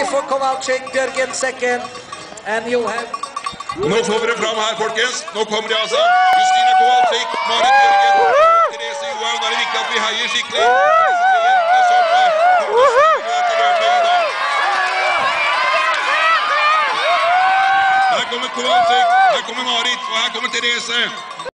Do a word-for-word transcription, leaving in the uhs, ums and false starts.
for Kowalczyk, Bjørgen second, and Johan. Nå får vi det fram her, folkens. Nå kommer de altså. Justine Kowalczyk, Marit Bjørgen, Therese Johaug. Da er det viktig at vi heier skikkelig. Disse tre jentene som kommer til løpet i dag. Her kommer Kowalczyk, her kommer Marit, og her kommer Therese.